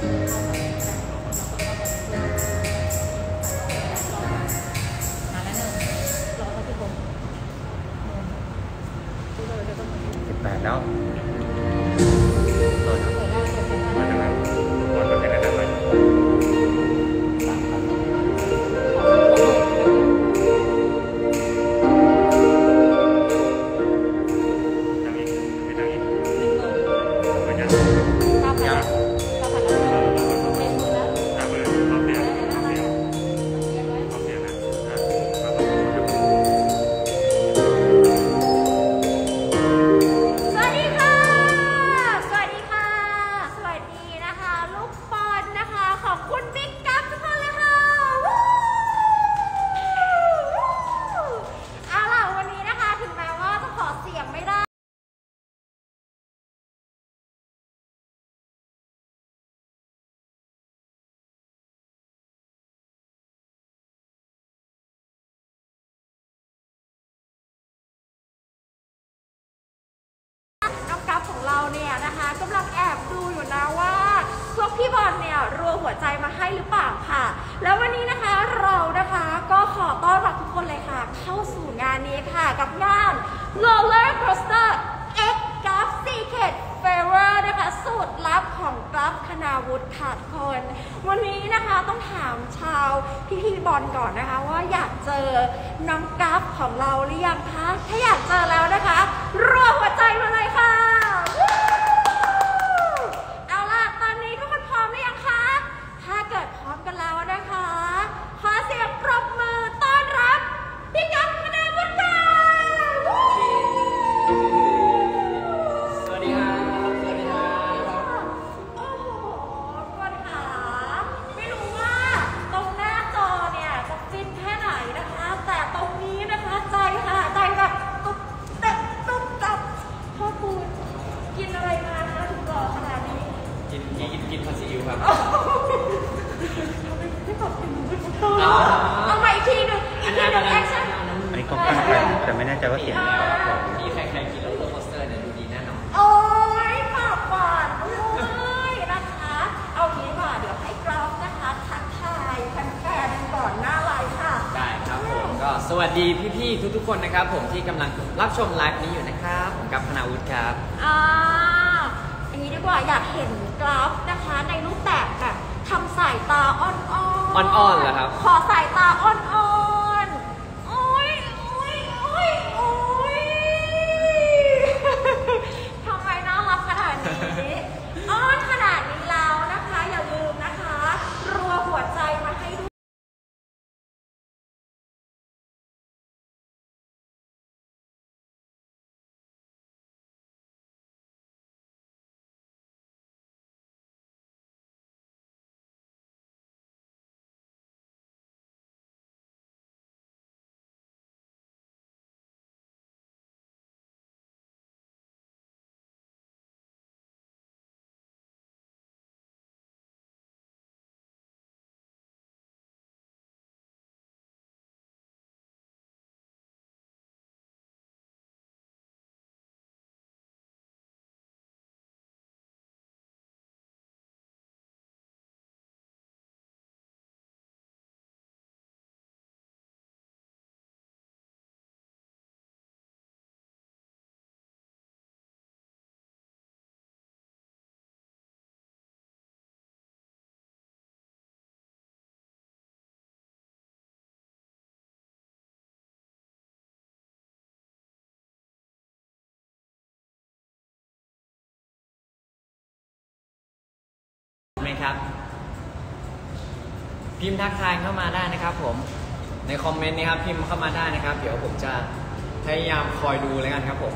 18แล้วเราเนี่ยนะคะกำลังแอบดูอยู่นะว่าพวกพี่บอลเนี่ยรัวหัวใจมาให้หรือเปล่าค่ะแล้ววันนี้นะคะเรานะคะก็ขอต้อนรับทุกคนเลยค่ะเข้าสู่งานนี้ค่ะกับงาน Roller Coaster X Gulf Secret Fever นะคะสูตรลับของกราฟคณาวุฒิค่ะทุกคนวันนี้นะคะต้องถามชาวพี่บอลก่อนนะคะว่าอยากเจอน้องกราฟของเราหรือยังคะถ้าอยากเจอแล้วนะคะรัวหัวใจมาเลยค่ะเอาล่ะตอนนี้ทุกคนพร้อมหรือยังคะถ้าเกิดพร้อมกันแล้วนะคะขอเสียงปรบมือต้อนรับพี่กราฟคณาวุฒิค่ะสวัสดีครับสวัสดีครับโอ้โหทุกคนค่ะไม่รู้ว่าตรงหน้าจอเนี่ยจะฟินแค่ไหนนะคะแต่ตรงนี้นะคะใจค่ะใจแบบตุ๊บเต็มตุ๊บตับพ่อคุณกินอะไรมาคะถึงหล่อขนาดนี้กินผัดซีอิ๊วครับทำไมไม่บอกถึงเอาใหม่อีกทีหนึ่งแอคชั่นอันนี้ก็กล้าไปแต่ไม่แน่ใจว่าเสียงที่ใครกินโรลเลอร์โคสเตอร์เนี่ยดูดีแน่นอนโอ้ยปากหวานเลยนะคะเอางี้ค่ะเดี๋ยวให้กราฟนะคะทักทายแฟนๆก่อนหน้าไลฟ์ค่ะได้ครับผมก็สวัสดีพี่ๆทุกๆคนนะครับผมที่กำลังรับชมไลฟ์นี้อยู่นะครับผมกับคณาวุฒิครับอันนี้ดีกว่าอยากเห็นกราฟนะคะในรูปแบบทำสายตาอ่อนๆเหรอครับขอสายตาอ่อนๆโอ้ยทำไมน่ารักขนาดนี้อ้อนขนาดนี้แล้วนะคะอย่าลืมนะคะรัวหัวใจมาให้ด้วยไหมครับพิมพ์ทักทายเข้ามาได้นะครับผมในคอมเมนต์นะครับพิมพ์เข้ามาได้นะครับเดี๋ยวผมจะพยายามคอยดูแล้วกันครับผม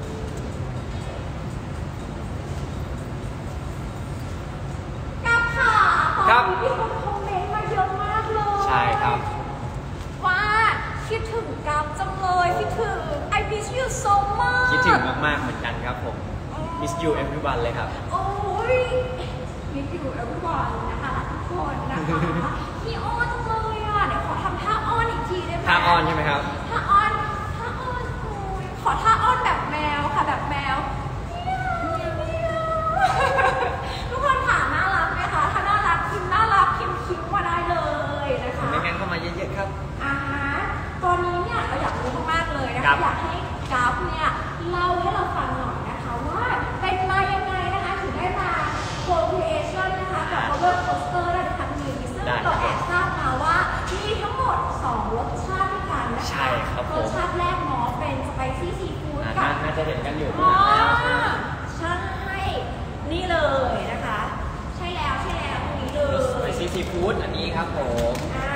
ครับมีคนคอมเมนต์มาเยอะมากเลยใช่ครับว่าคิดถึงกัฟจังเลยคิดถึง I miss you so much คิดถึงมากๆเหมือนกันครับผม miss you everyone เลยครับโอ้ย miss you everyone นะคะทุกคนนะคะพี่อ้อนจังเลยอ่ะเดี๋ยวขอทำท่าอ้อนอีกทีได้ไหมท่าอ้อนใช่ไหมครับท่าอ้อนขอท่าอ้อนแบบแมวค่ะแบบแมวทุกคนค่ะน่ารักไหมคะถ้าซีฟู้ดอันนี้ครับผม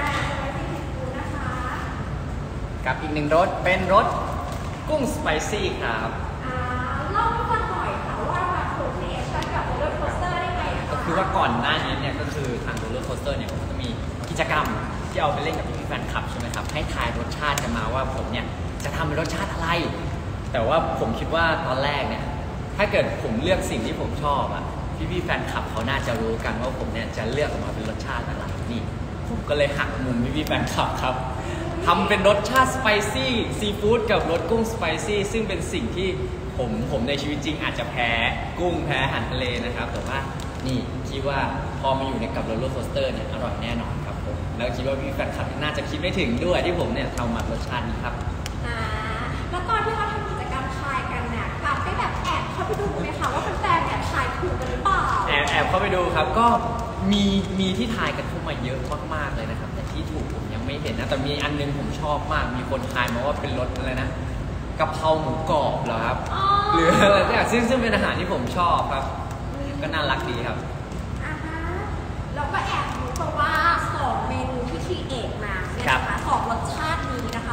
กับอีกหนึ่งรสเป็นรสกุ้งสไปซี่ครับเล่าให้ฟังหน่อยค่ะว่ามาโคเนสกับโรลเลอร์โคสเตอร์ได้ไงก็คือว่าก่อนหน้านี้เนี่ยก็คือทางโรลเลอร์โคสเตอร์เนี่ยผมจะมีกิจกรรมที่เอาไปเล่นกับพี่แฟนคลับใช่ไหมครับให้ทายรสชาติกันมาว่าผมเนี่ยจะทำเป็นรสชาติอะไรแต่ว่าผมคิดว่าตอนแรกเนี่ยถ้าเกิดผมเลือกสิ่งที่ผมชอบอะพี่แฟนคลับเขาน่าจะรู้กันว่าผมเนี่ยจะเลือกออกมาเป็นรสชาติอะไรนี่ผมก็เลยหักมุมพี่แฟนคลับครับทำเป็นรสชาติสไปซี่ซีฟู้ดกับรสกุ้งสไปซี่ซึ่งเป็นสิ่งที่ผมในชีวิตจริงอาจจะแพ้กุ้งแพ้อาหารทะเลนะครับแต่ว่านี่คิดว่าพอมาอยู่ในกับโรลเลอร์โคสเตอร์เนี่ยอร่อยแน่นอนครับผมแล้วคิดว่าพี่แฟนคลับน่าจะคิดไม่ถึงด้วยที่ผมเนี่ยทำมารสชาตินี้ครับแล้วตอนที่เขาทำกิจกรรมทายกันเนี่ยกลับได้แบบแอบเข้าไปดูไหมคะว่าแฟนๆเนี่ยทายถูกกันหรือเปล่าแอบเข้าไปดูครับก็มีที่ทายกันเข้ามาเยอะมากๆเลยนะครับแต่ที่ถูกผมยังไม่เห็นนะแต่มีอันนึงผมชอบมากมีคนทายมาว่าเป็นรสอะไรนะกะเพราหมูกรอบเหรอครับหรืออะไรเนี่ยซึ่งเป็นอาหารที่ผมชอบครับก็น่ารักดีครับเราก็แอบรู้เพราะว่า2เมนูที่คีเอทมาเนี่ยนะคะ2รสชาตินี้นะคะ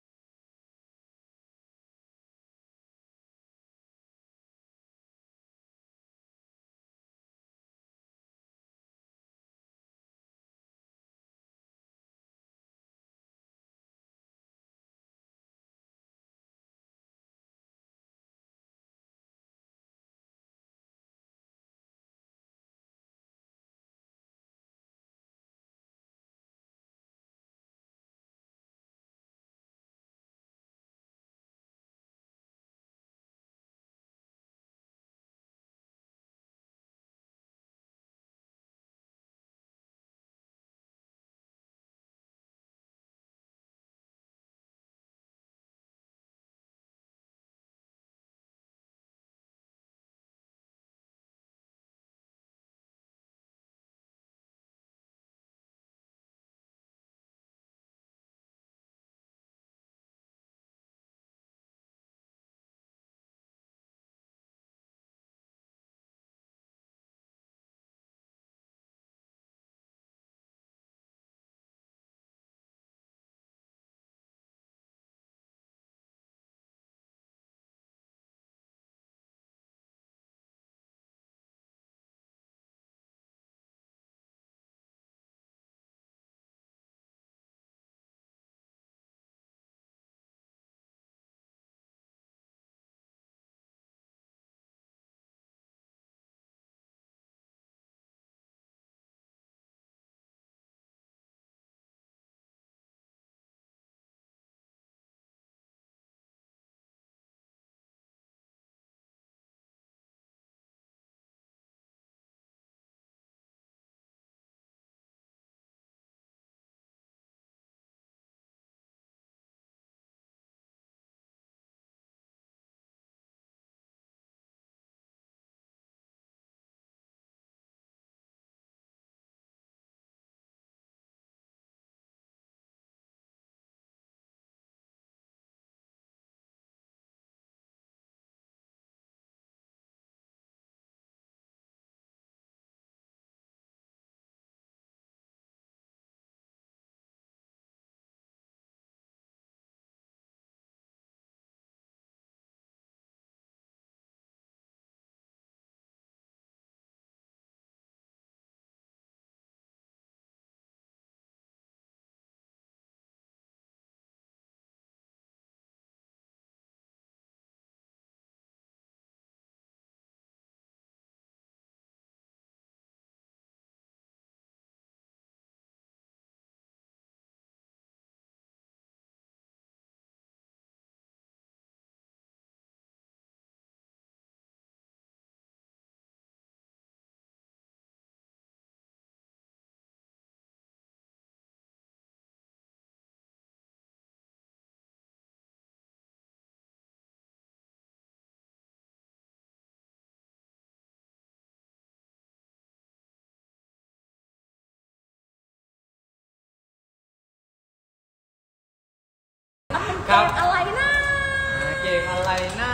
เกมอะไรนะเกมอะไรนะ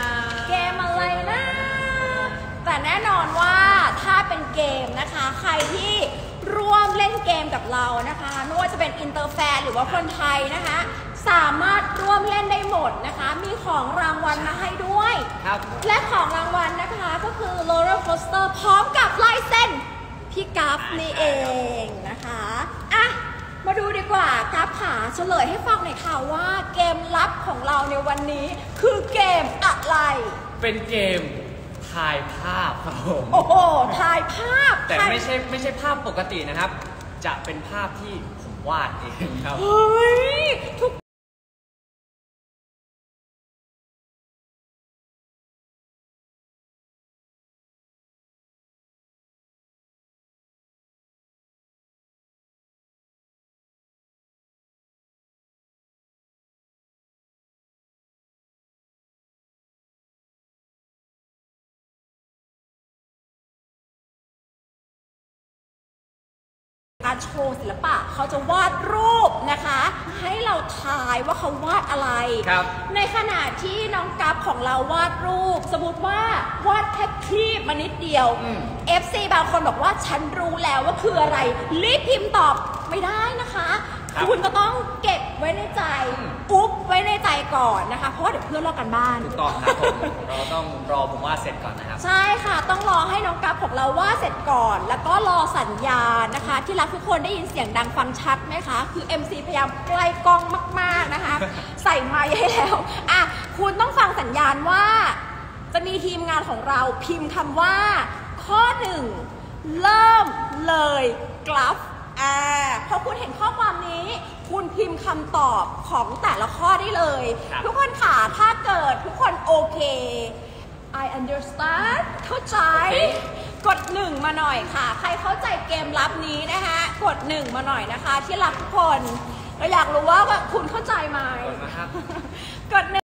แต่แน่นอนว่าถ้าเป็นเกมนะคะใครที่ร่วมเล่นเกมกับเรานะคะไม่ว่าจะเป็นอินเตอร์แฟนหรือว่าคนไทยนะคะสามารถร่วมเล่นได้หมดนะคะมีของรางวัลมาให้ด้วยและของรางวัลนะคะก็คือ roller coaster พร้อมกับลายเส้นพี่กัฟนี่เองนะคะอ่ะมาดูดีกว่ากัฟขาเฉลยให้ฟังหน่อยค่ะว่าเกมลับของเราในวันนี้คือเกมอะไรเป็นเกมทายภาพครับผมโอ้โหทายภาพแต่ไม่ใช่ภาพปกตินะครับจะเป็นภาพที่ผมวาดเองครับเฮ้ยทุกการโชว์ศิลปะเขาจะวาดรูปนะคะให้เราทายว่าเขาวาดอะไรในขณะที่น้องกัฟของเราวาดรูปสมมติว่าวาดแค่คลิปมานิดเดียว FC บางคนบอกว่าฉันรู้แล้วว่าคืออะไรรีบพิมพ์ตอบไม่ได้นะคะคุณก็ต้องเก็บไว้ในใจอุ๊บไว้ในใจก่อนนะคะเพราะว่าเดี๋ยวเพื่อนลอกกันบ้านถูกต้องครับผมเราต้องรอผมวาดเสร็จก่อนนะครับใช่ค่ะต้องรอให้น้องกัฟของเราวาดเสร็จก่อนแล้วก็รอสัญญาณนะคะที่รักทุกคนได้ยินเสียงดังฟังชัดไหมคะคือ MC พยายามใกล้กล้องมากๆนะคะใส่ไมค์ให้แล้วอ่ะคุณต้องฟังสัญญาณว่าจะมีทีมงานของเราพิมพ์คำว่าข้อ1เริ่มเลยกราฟพอคุณเห็นข้อความนี้คุณพิมพ์คำตอบของแต่ละข้อได้เลยทุกคนค่ะถ้าเกิดทุกคนโอเค I understand เข้าใจกด1มาหน่อยค่ะใครเข้าใจเกมลับนี้นะคะกด1มาหน่อยนะคะที่รักทุกคนเราอยากรู้ว่าคุณเข้าใจไหมกด1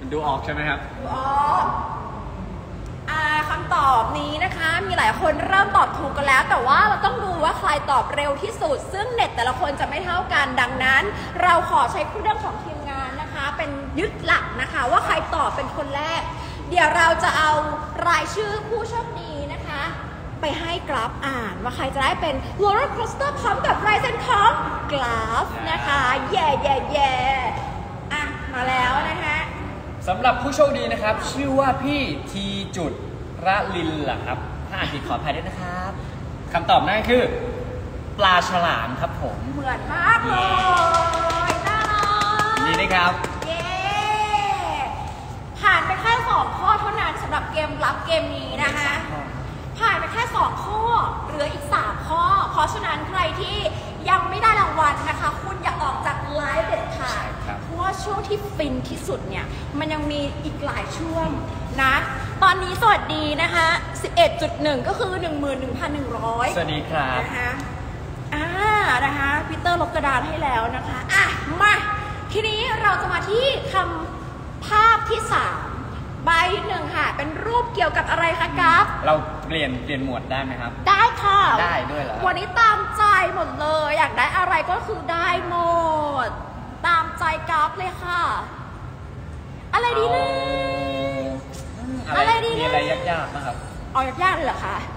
ดูออกใช่ไหมครับอ๋อคำตอบนี้นะคะมีหลายคนเริ่มตอบถูกกันแล้ว แต่ว่าเราต้องดูว่าใครตอบเร็วที่สุด ซึ่งเน็ตแต่ละคนจะไม่เท่ากันดังนั้น เราขอใช้เครื่องของทีมงานนะคะ เป็นยึดหลักนะคะว่าใครตอบเป็นคนแรก เดี๋ยวเราจะเอารายชื่อผู้โชคดีนะคะ ไปให้กราฟอ่านว่าใครจะได้เป็น roller coaster พร้อมกับลายเซ็นของกราฟนะคะแย่อ่ะมาแล้วนะคะสำหรับผู้โชคดีนะครับ ชื่อว่าพี่ทีจุดระลินล่ะครับ ถ้าอ่านผิดขออภัยด้วยนะครับคำตอบนั่นคือ ปลาฉลามครับผมเหมือนมากเลยน่ารักนี่นะครับเย้ผ่านไปแค่2ข้อเท่านั้นสำหรับเกมรับเกมนี้นะคะ ผ่านไปแค่2ข้อเหลืออีก3ข้อ เพราะฉะนั้นใครที่ยังไม่ได้รางวัลนะคะ คุณอย่าออกจากไลฟ์เด็ดขาดครับเพราะว่าช่วงที่ฟินที่สุดเนี่ยมันยังมีอีกหลายช่วงนะ ตอนนี้สวัสดีนะคะ 11.1 ก็คือ 11,100 สวัสดีครับนะคะนะคะพีเตอร์ลบกระดานให้แล้วนะคะอ่ะมาทีนี้เราจะมาที่คำภาพที่3ใบหนึ่งค่ะเป็นรูปเกี่ยวกับอะไรคะกัฟเราเปลี่ยนหมวดได้ไหมครับได้ค่ะได้ด้วยเหรอวันนี้ตามใจหมดเลยอยากได้อะไรก็คือได้หมด ตามใจกัฟเลยค่ะ อะไรดีนะ อะไรดีนะมีอะไรยากๆนะครับเอายากๆเลยเหรอคะ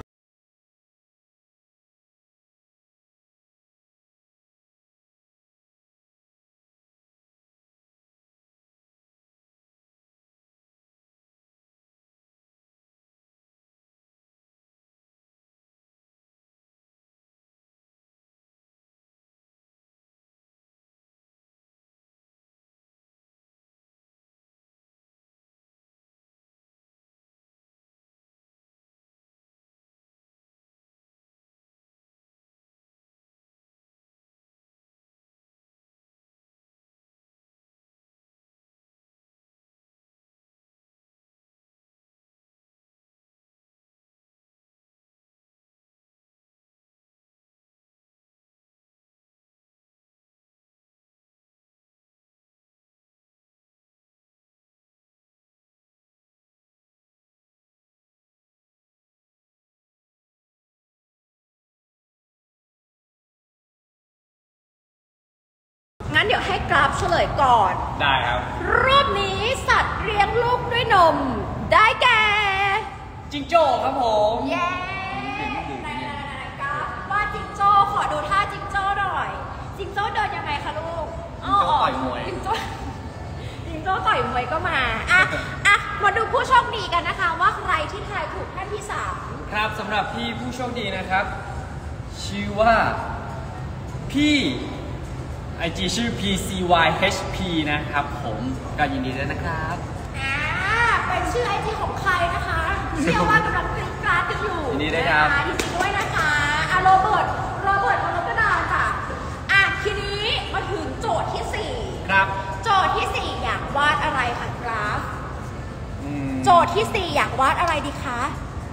งั้นเดี๋ยวให้กราฟเฉลยก่อนได้ครับรูปนี้สัตว์เลี้ยงลูกด้วยนม ได้แก่จิงโจ้ครับผมเย้ไหนกราฟว่าจิงโจ้ขอดูท่าจิงโจ้หน่อย จิงโจ้เดินยังไงคะลูกจิงโจ้ต่อยมวยจิงโจ้ต่อยมวยก็มาอ่ะมาดูผู้โชคดีกันนะคะ ว่าใครที่ทายถูกท่านที่3 ครับสำหรับพี่ผู้โชคดีนะครับ ชื่อว่าพี่ไอจีชื่อ PCYHP นะครับผมก็ยินดีด้วยนะครับเป็นชื่อไอจีของใครนะคะเชื่อว่ากำลังกรี๊ดกราดกันอยู่ยินดีด้วยครับยินดีด้วยนะคะโรเบิร์ตมาลบกระดานค่ะทีนี้มาถึงโจทย์ที่4 ครับโจทย์ที่4อยากวาดอะไรคะกราฟมโจทย์ที่4อยากวาดอะไรดีคะ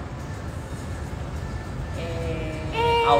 เอา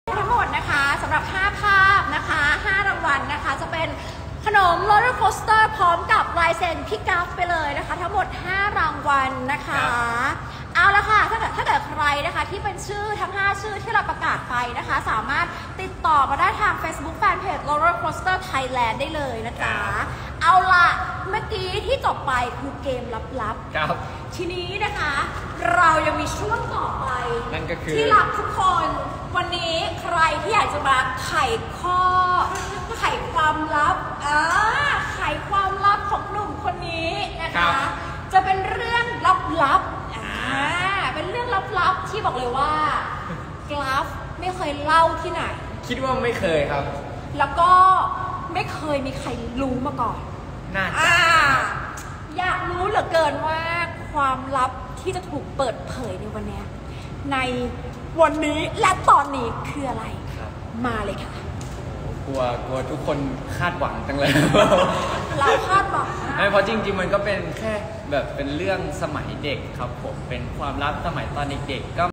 ทั้งหมดนะคะสำหรับ5ภาพนะคะ5รางวัลนะคะจะเป็นขนมโรลเลอร์โคสเตอร์พร้อมกับลายเซ็นพี่กัฟไปเลยนะคะทั้งหมด5รางวัลนะคะเอาละค่ะถ้าเกิดใครนะคะที่เป็นชื่อทั้ง5ชื่อที่เราประกาศไปนะคะสามารถติดต่อมาได้ทาง Facebook Fanpage Roller Coaster Thailand ได้เลยนะจ๊ะเอาละเมื่อกี้ที่จบไปคือเกมลับๆทีนี้นะคะเรายังมีช่วงต่อไปนั่นก็คือที่รักทุกคนวันนี้ใครที่อยากจะมาไขความลับไขความลับของหนุ่มคนนี้นะคะจะเป็นเรื่องลับๆเป็นเรื่องลับๆที่บอกเลยว่ากราฟไม่เคยเล่าที่ไหนคิดว่าไม่เคยครับแล้วก็ไม่เคยมีใครรู้มาก่อนน่าจะอยากรู้เหลือเกินว่าความลับที่จะถูกเปิดเผยในวันนี้ในวันนี้และตอนนี้คืออะไรมาเลยค่ะกลัวทุกคนคาดหวังจังเลยเราคาดหวังไม่เพราะจริงๆมันก็เป็นแค่แบบเป็นเรื่องสมัยเด็กครับผมเป็นความลับสมัยตอนเด็กๆก็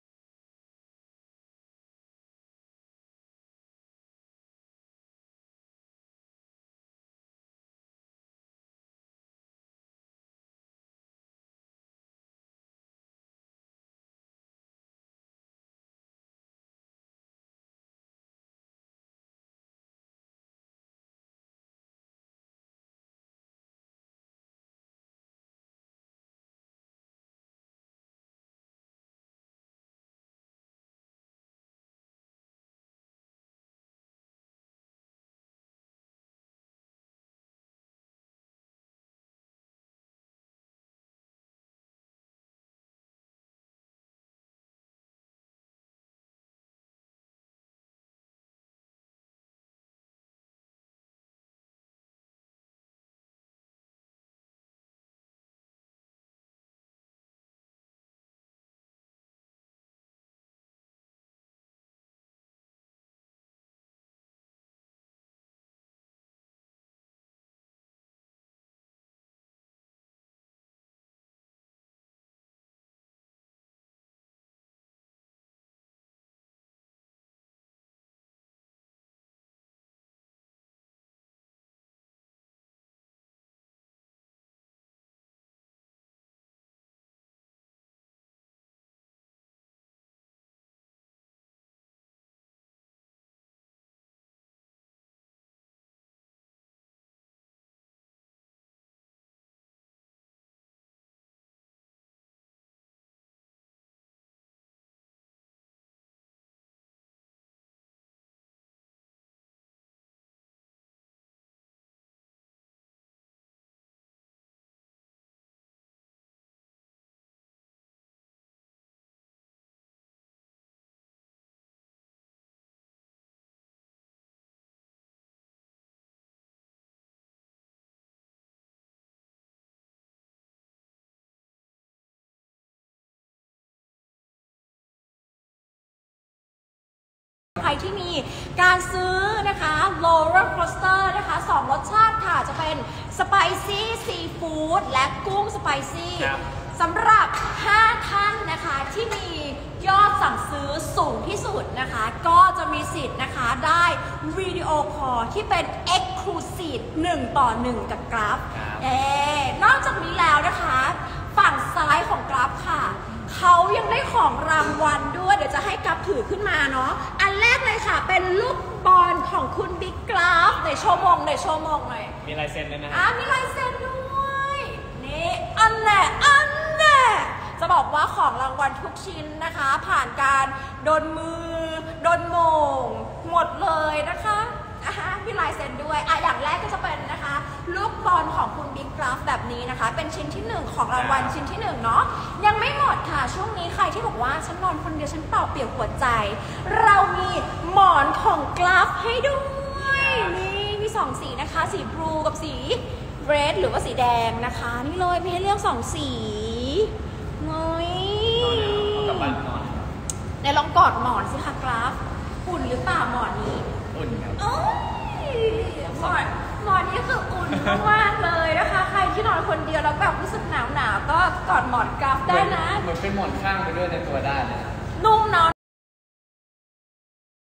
ใครที่มีการซื้อนะคะโรลเลอร์โคสเตอร์นะคะ2รสชาติค่ะจะเป็นสไปซี่ซีฟู้ดและกุ้งสไปซี่สำหรับ5ท่านนะคะที่มียอดสั่งซื้อสูงที่สุดนะคะก็จะมีสิทธิ์นะคะได้วิดีโอคอลที่เป็น Exclusive 1 ต่อ 1 กับกราฟนอกจากนี้แล้วนะคะฝั่งซ้ายของกราฟค่ะเขายังได้ของรางวัลด้วยเดี๋ยวจะให้กราฟถือขึ้นมาเนาะอันแรกเลยค่ะเป็นลูกบอลของคุณบิ๊กกราฟในโชว์มงหน่อยมีลายเซ็นด้วยนะมีลายเซ็นด้วยนี่อันแน่จะบอกว่าของรางวัลทุกชิ้นนะคะผ่านการโดนมือโดนโมงหมดเลยนะคะมีลายเซ็นด้วยอย่างแรกก็จะเป็นนะคะลูกบอลของคุณบิ๊กกราฟแบบนี้นะคะเป็นชิ้นที่1ของรางวัลชิ้นที่1เนาะยังไม่หมดค่ะช่วงนี้ใครที่บอกว่าฉันนอนคนเดียวฉันเปล่าเปลี่ยวหัวใจเรามีหมอนของกราฟให้ด้วยนี่มี2สีนะคะสีบลูกับสีเรดหรือว่าสีแดงนะคะนี่เลยมีให้เลือก2สีน้อยกับบ้านนอนในลองกอดหมอนสิคะกราฟอุ่นหรือเปล่าหมอนนี้อุ่นครับหมอนนี้คืออุ่นมากเลยนะคะใครที่นอนคนเดียวแล้วแบบรู้สึกหนาวก็กอดหมอนกราฟได้นะเหมือนเป็นหมอนข้างไปด้วยในตัวได้เลยนุ่มเนาะ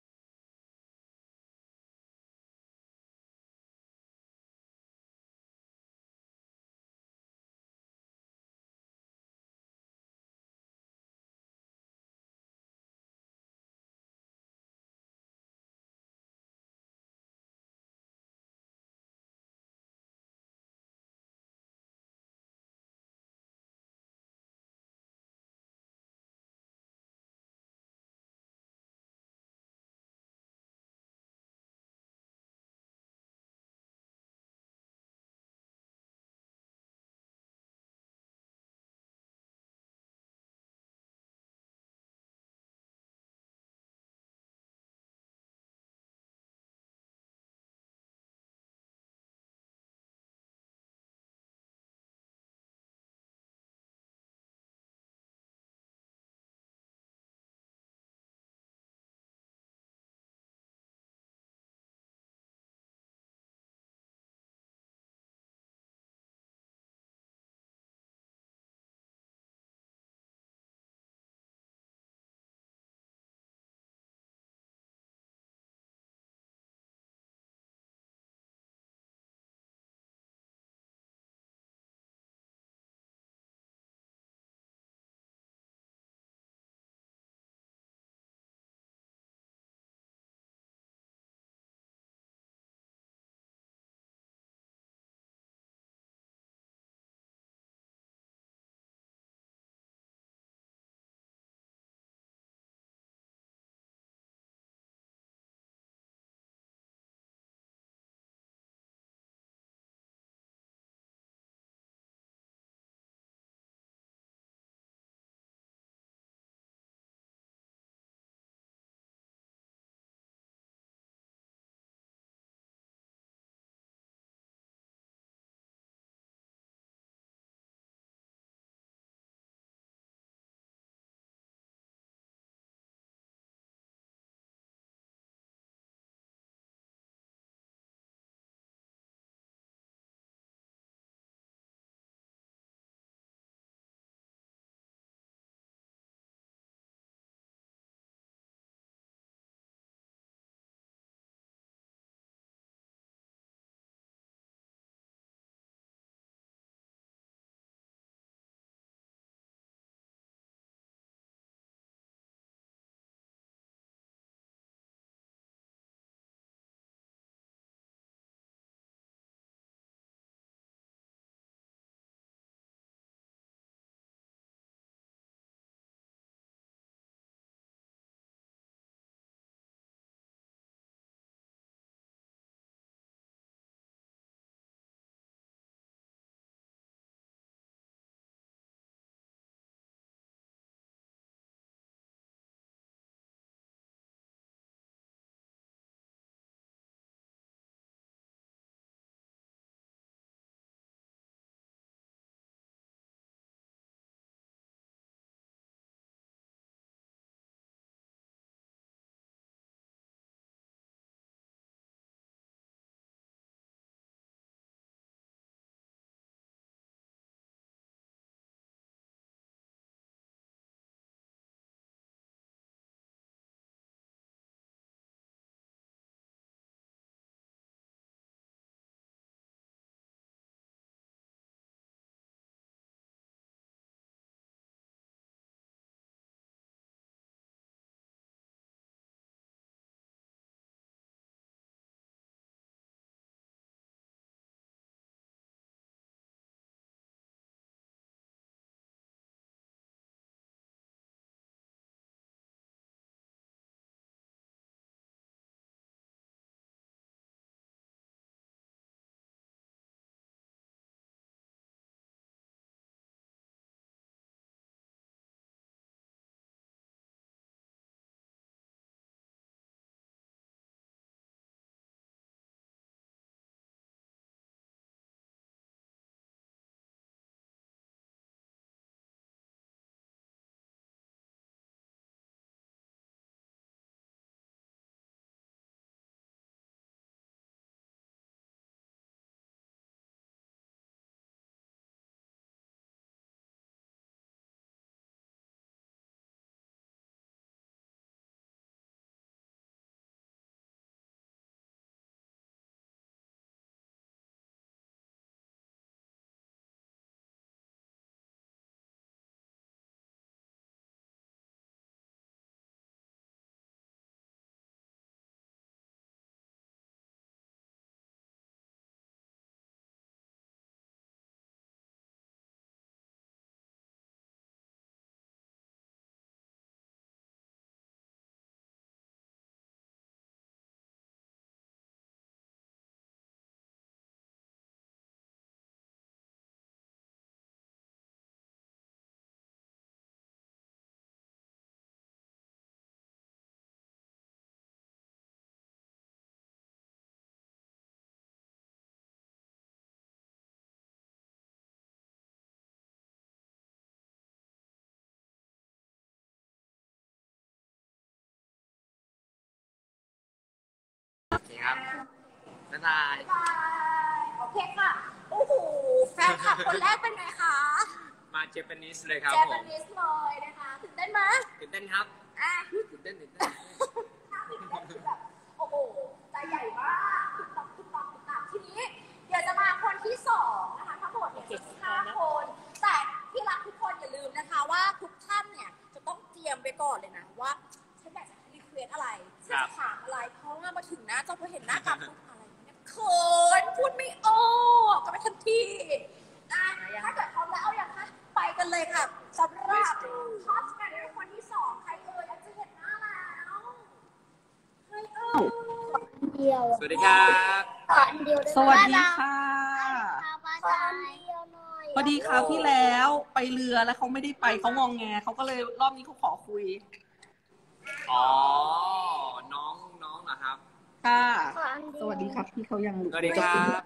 ครับบ๊ายบายบายโอเคค่ะโอ้โหแฟนคลับคนแรกเป็นไงคะมาเจแปนิสเลยครับเจผแปมนิสเลยนะคะตื่นเต้นไหมตื่นเต้นครับอ่ะตื่นเต้นถ้าตื่นเต้นคือแบบโอ้โหใจใหญ่มากตุ๊บตับทีนี้เดี๋ยวจะมาคนที่สองนะคะทั้งหมดเนี่ย15 คนแต่ที่รักทุกคนอย่าลืมนะคะว่าทุกท่านเนี่ยจะต้องเตรียมไปก่อนเลยนะว่าฉันอยากจะรีเควสอะไรฉันจะถามอะไรเพราะว่ามาถึงหน้าจอพอเห็นหน้ากับอะไรเนี่ยเขินพูดไม่ออกก็ไปทันทีถ้าเกิดพร้อมแล้วเอาอย่างคะไปกันเลยค่ะสำหรับท็อปกันคนที่สองใครเอ่ยอยากจะเห็นหน้าแล้วใครเอ่ยเดียวสวัสดีครับขออันเดียวได้ไหมสวัสดีค่ะขออันเดียวหน่อยพอดีคราวที่แล้วไปเรือแล้วเขาไม่ได้ไปเขางองแงเขาก็เลยรอบนี้เขาขอคุยอ๋อน้องเหรอครับค่ะขออันเดียวสวัสดีครับพี่เขายังสวัสดีครับครับ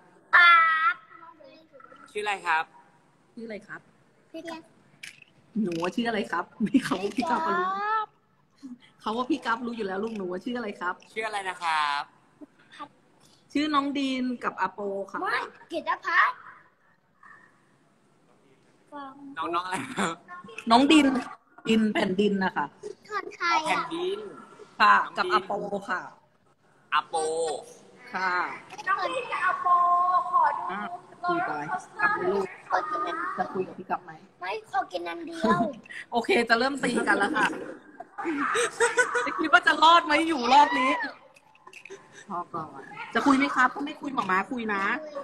ชื่ออะไรครับชื่ออะไรครับพี่แกหนูว่าชื่ออะไรครับพี่เขาพี่คกัรับบรู้บเขาว่าพี่กั๊บรู้อยู่แล้วลูกหนูว่าชื่ออะไรครับชื่ออะไรนะครับชื่อน้องดีนกับอาโปค่ะไม่กิตพัฒน์ฟังน้องอะไรครับน้องดินแผ่นดินนะคะท่านใครแผ่นอ่ะดินค่ะน้องดินกับอาโปค่ะอาโปค่ะน้องดินกับอาโปขอดูคุยไปโรลเลอร์โคสเตอกับร์ลูกขอกินอันจะคุยกับพี่กั๊บไหมไม่ขอกินอันเดียวโอเคจะเริ่มตีกันแล้วค่ะไม่คิดว่าจะรอดไหมอยู่รอบนี้พอก่อนจะคุยไหมครับถ้าไม่คุยหมอม้าคุยนะ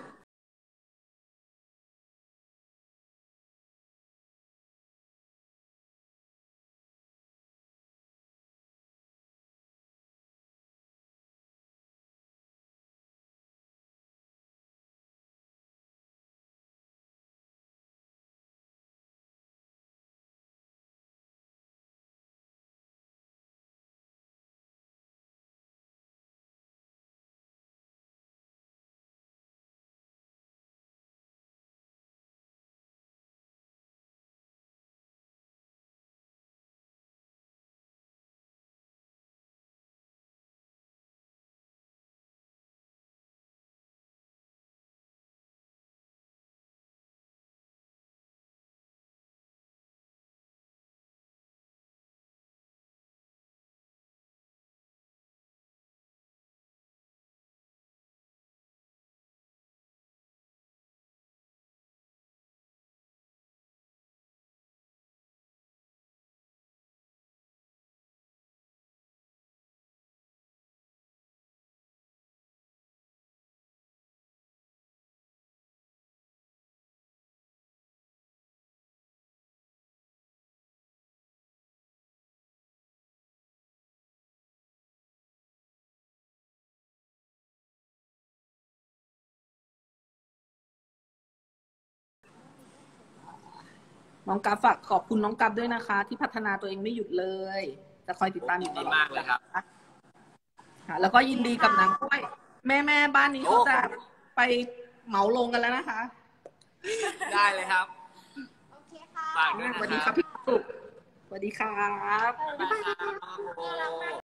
น้องกัฟฝากขอบคุณน้องกัฟด้วยนะคะ ที่พัฒนาตัวเองไม่หยุดเลย จะคอยติดตามอยู่ตลอดดีมากเลยครับค่ะแล้วก็ยินดีกับนางกล้วยแม่บ้านนี้เขาจะไปเหมาลงกันแล้วนะคะได้เลยครับโอเคค่ะฝากด้วยสนะวัสคดีครัรับบ พี่สุสวัสดีครับบ๊ายบายครับน้องโป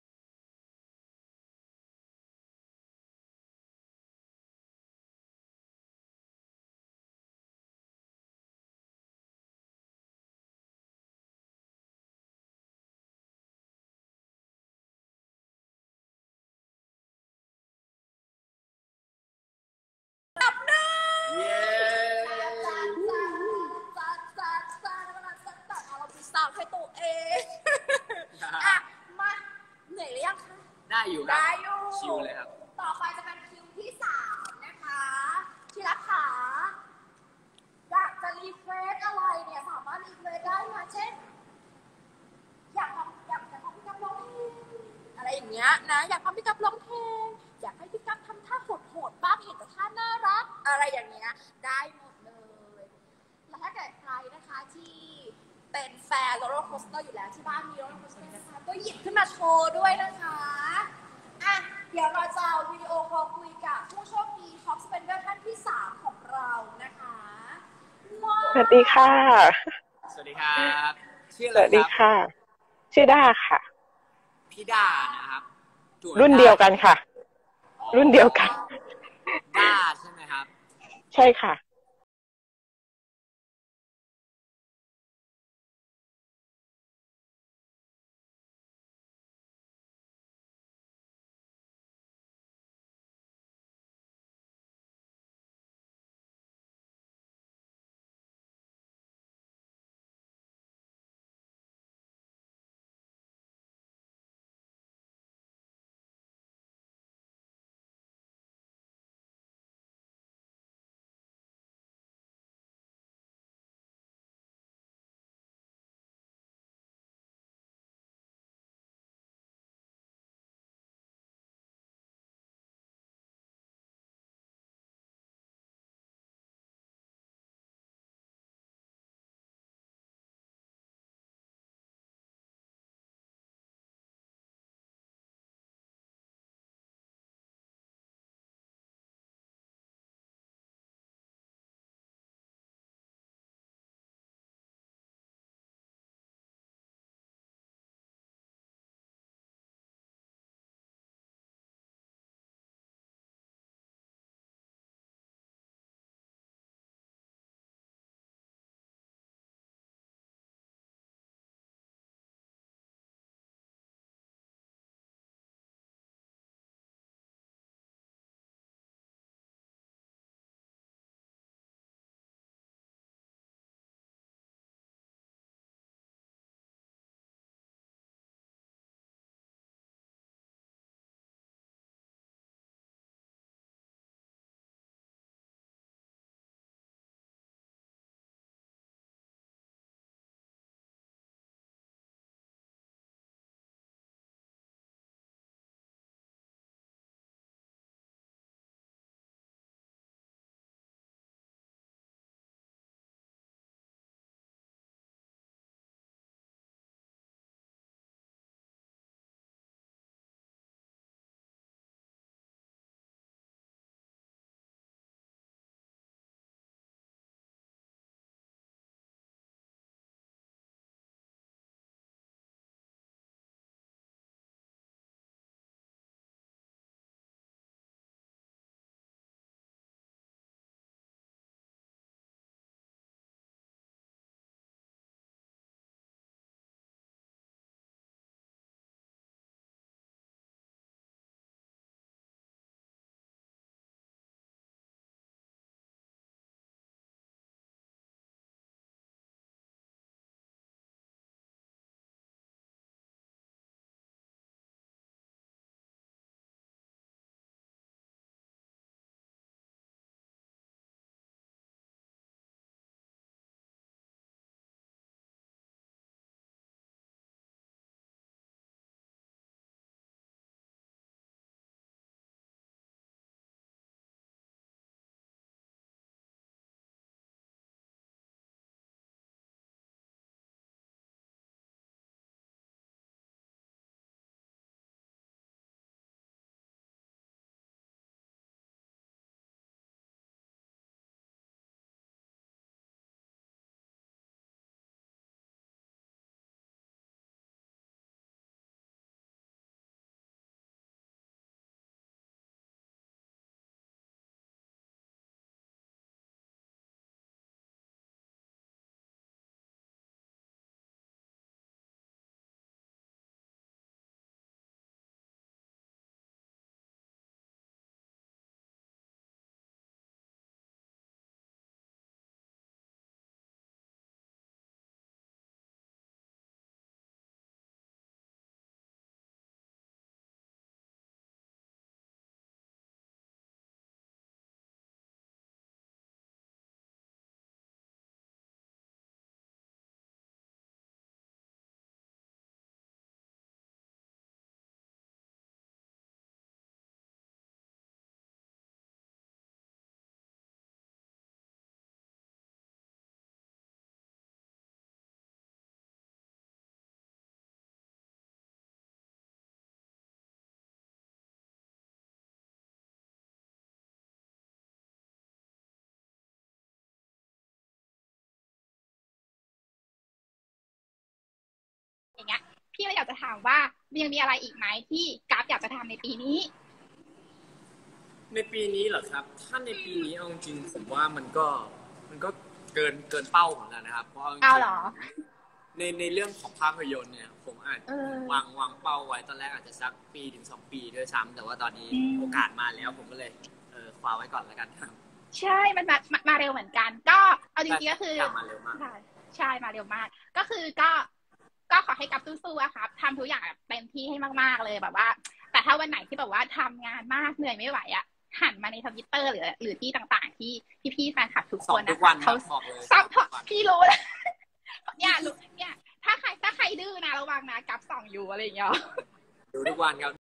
เย้เราไปสาวให้ตัวเองอ่ะมาเหนื่อยหรือยังคะได้อยู่ครับได้อยู่ชิลเลยครับต่อไปจะเป็นคิวที่3นะคะที่รักขาอยากจะรีเควสอะไรเนี่ยสามารถรีเควสได้นะเช่น อยากทำพี่กั๊บร้องเพลงอะไรอย่างเงี้ยนะอยากทำพี่กั๊บร้องเพลงอยากให้พี่กั๊บทำท่าโหดๆบ้างเห็นแต่ท่าน่ารักอะไรอย่างเงี้ยได้หมดเลยแล้วถ้าเกิดใครนะคะที่เป็นแฟนโรลเลอร์โคสเตอร์อยู่แล้วที่บ้านมีโรลเลอร์โคสเตอร์นะคะก็หยิบขึ้นมาโชว์ด้วยนะคะอ่ะเดี๋ยวเราจะวิดีโอคอลคุยกับผู้โชคดีท็อปสเปนเดอร์ท่านที่3ของเรานะคะว้าวสวัสดีค่ะสวัสดีครับชื่ออะสไรวัสดีครับค่ะ ชื่อด้าค่ะพี่ดานะครับรุ่นเดียวกันค่ะอ๋อรุ่นเดียวกันกล้าใช่ไหมครับใช่ค่ะอย่างเงี้ยพี่เลยอยากจะถามว่ายังมีอะไรอีกไหมที่กราฟอยากจะทำในปีนี้ในปีนี้เหรอครับถ้าในปีนี้เอาจริงๆผมว่ามันก็เกินเป้าเหมือนกันนะครับเพราะเอาจริเอางเหรอในเรื่องของภาพยนตร์เนี่ยผมอาจ วางเป้าไว้ตอนแรกอาจจะสักปีถึง2 ปีด้วยซ้ำแต่ว่าตอนนี้โอกาสมาแล้วผมก็เลยคว้าไว้ก่อนแล้วกันครับใช่มันมาเร็วเหมือนกัน ก็เอาจริงๆก็คืออยากมาเร็วมากใช่มาเร็วมาก ก็คือก็ขอให้กับสู้ๆอะครับทำทุกอย่างแบบเต็มที่ให้มากๆเลยแบบว่า แต่ถ้าวันไหนที่แบบว่าทำงานมากเหนื่อยไม่ไหวอะหันมาในทวิตเตอร์หรือที่ต่างๆ ที่พี่ๆแฟนคลับทุกสอคงนทุนะกวัคะนเขาบอกเลยซับทุกวันพี่รู้เลยเนี่ยถ้าใครดื้อนะระวังนะกับส่องอยู่อะไรอย่างเงี้ยดูทุกวันครับ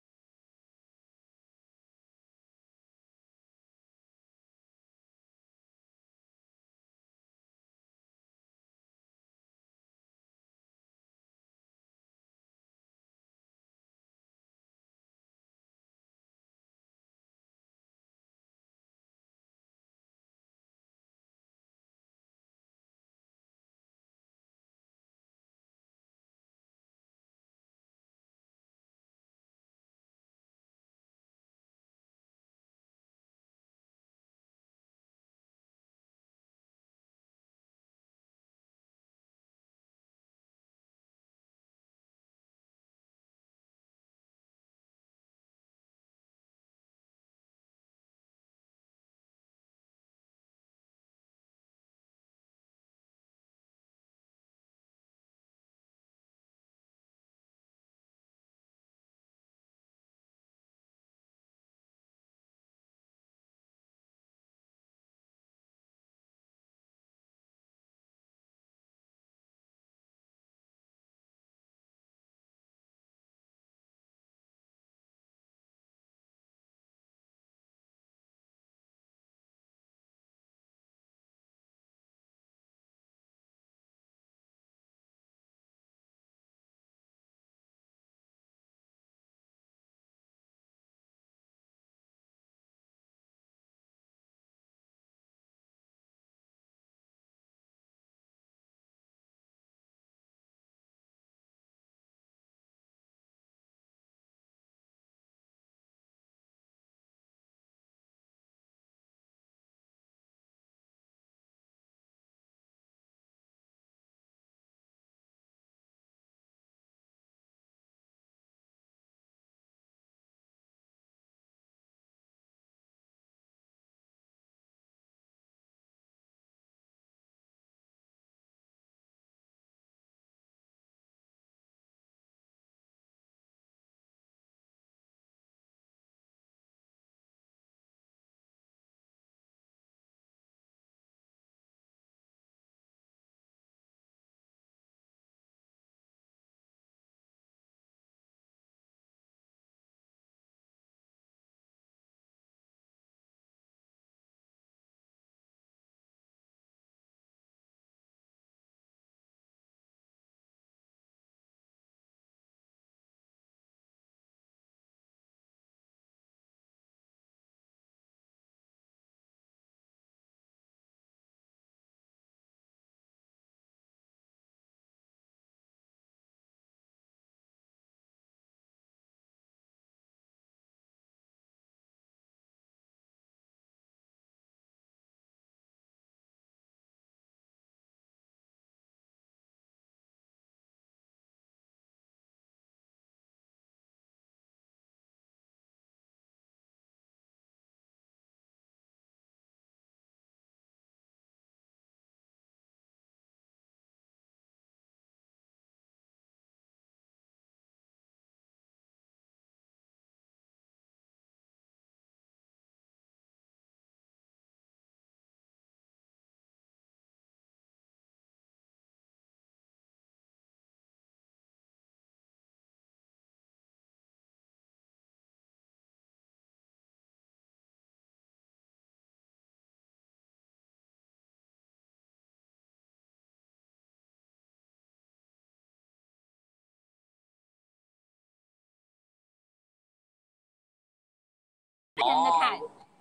the cat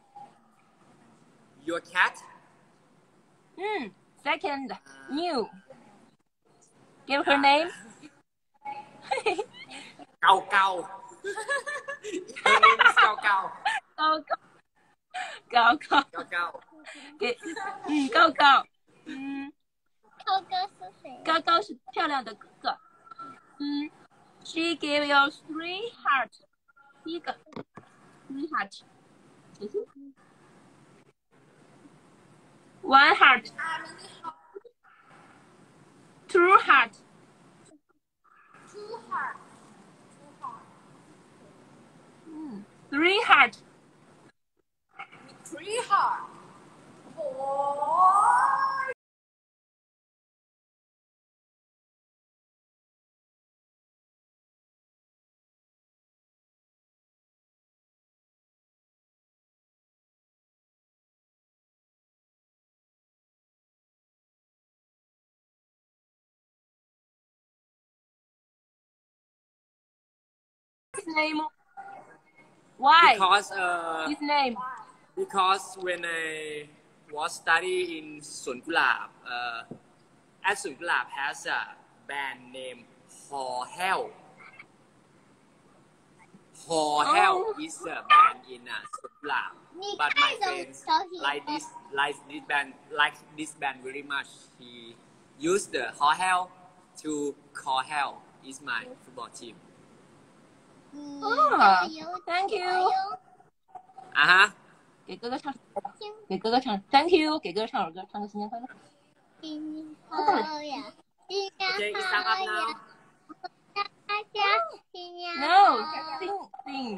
Your cat second new give her name เก่าเก่า Her name is เก่าเก่า高高 99 给高高涛哥是谁？ 高高是漂亮的哥哥。She gave you 3 heart， 第一个 3 heart， 1 heart， 2 heart， 3 heart， 3 heart โอ้ย His name why because his name because when I was study in สวนกุหลาบat สวนกุหลาบ has a band name Hell is a band in สวนกุหลาบ but my friends like this band very much he used the Hell to call Hell is my football team 加油 Thank you 加油啊哈给哥哥唱，给哥哥唱 Thank you 给哥哥唱首歌，唱个新年快乐。 新年好呀，新年好呀，大家新年 No 好。 sing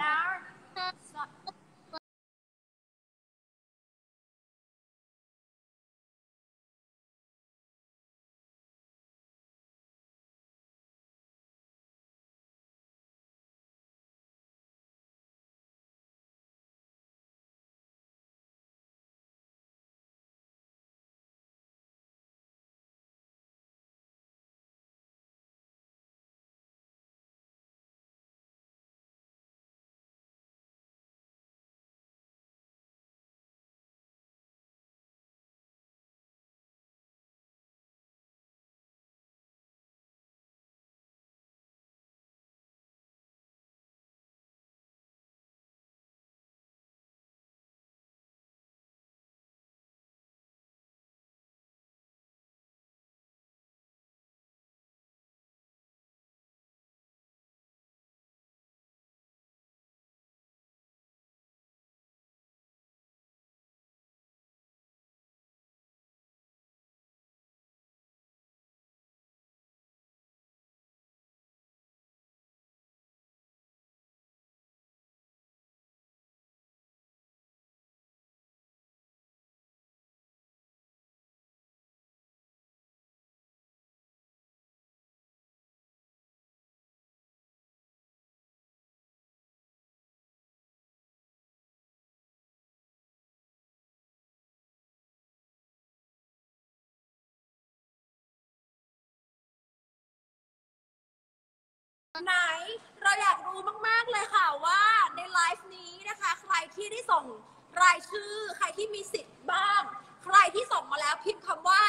ไหนเราอยากรู้มากๆเลยค่ะว่าในไลฟ์นี้นะคะใครที่ได้ส่งรายชื่อใครที่มีสิทธิ์บ้างใครที่ส่งมาแล้วพิมพ์คำว่า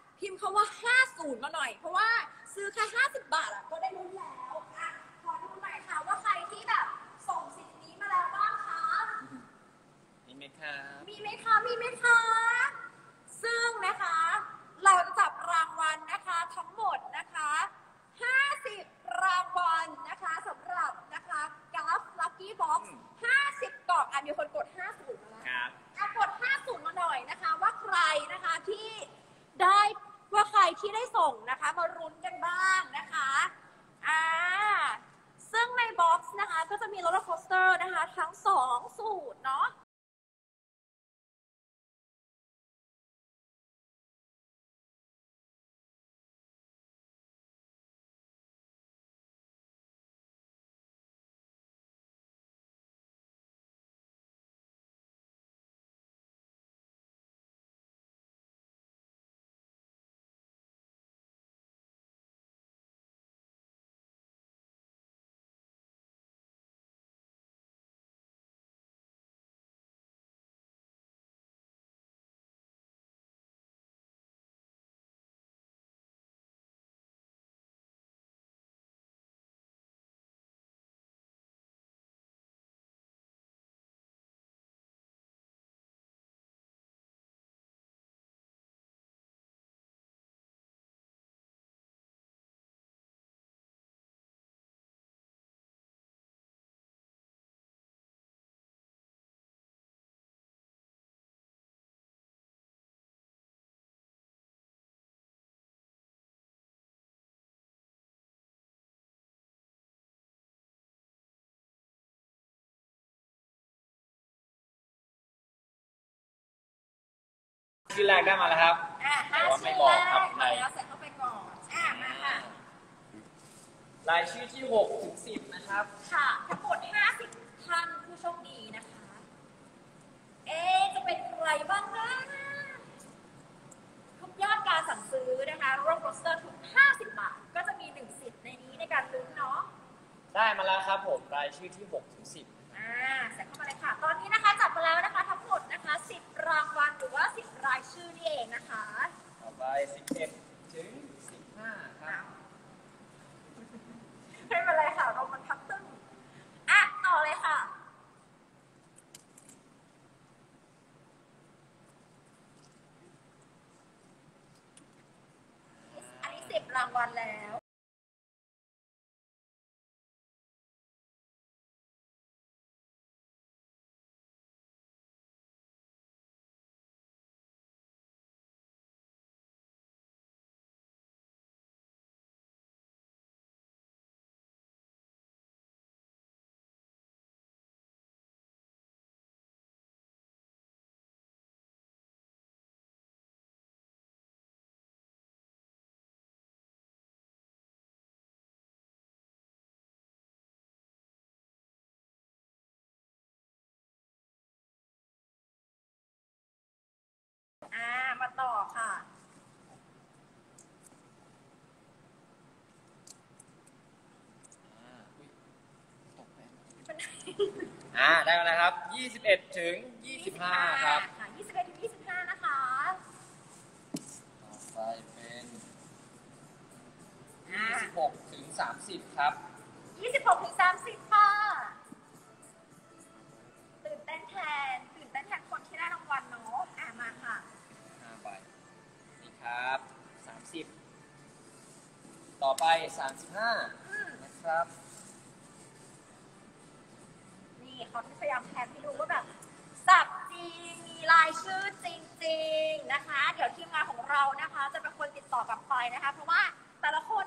50 มาหน่อย เพราะว่าซื้อแค่50 บาทอะก็ได้ลุ้นแล้วอ่ะขอดูหน่อยค่ะว่าใครที่แบบส่งสิทธิ์นี้มาแล้วบ้างคะนี่ไหมครับมีไหมคะ มีไหมคะ ซึ่งนะคะ เราจะจับรางวัลนะคะทั้งหมดนะคะ50 รางวัลนะคะสำหรับนะคะกัฟลัคกี้บ็อกซ์50 กล่องอ่ะมีคนกด 50 มาแล้วครับอ่ะกด 50 มาหน่อยนะคะว่าใครนะคะที่ได้ว่าใครที่ได้ส่งนะคะมารุ้นกันบ้างนะคะซึ่งในบ็อกซ์นะคะก็จะมีโรลเลอร์โคสเตอร์นะคะทั้ง2สูตรเนาะชื่อแรกได้มาแล้วครับ แต่ว่าไม่บอกครับในแล้วใส่เข้าไปก่อนมาค่ะรายชื่อที่6 ถึง 10นะครับค่ะทั้งหมด50ท่านผู้โชคดีนะคะ จะเป็นใครบ้างนะทุกยอดการสั่งซื้อนะคะร่วมโรสเตอร์ทุก50 บาทก็จะมี1สิทธิ์ในนี้ในการลุ้นเนาะได้มาแล้วครับผมรายชื่อที่6 ถึง 10 ใส่เข้ามาเลยค่ะ ตอนนี้นะคะจัดมาแล้วนะคะทั้งหมดนะคะ10 รางวัลหรือว่า10 รายชื่อนี่เองนะคะต่อไป11 ถึง 15 ครับไม่เป็นไรค่ะเรามันพักตึ้งต่อเลยค่ะอันนี้10 รางวัลแล้วมาต่อค่ะได้มาแล้วครับ21 ถึง 25 ครับ 21 ถึง 25 นะคะต่อไปเป็น26 ถึง 30 ครับ 26 ถึง 30 ค่ะ ตื่นเต้นแทนคนที่ได้รางวัลเนาะมาค่ะ 5 ใบนี่ครับ 30 ต่อไป 35 นะครับนี่เขาพยายามแทนให้ดูว่าแบบสับจริงมีรายชื่อจริงๆนะคะ เดี๋ยวทีมงานของเรานะคะจะเป็นคนติดต่อกลับไปนะคะ เพราะว่าแต่ละคน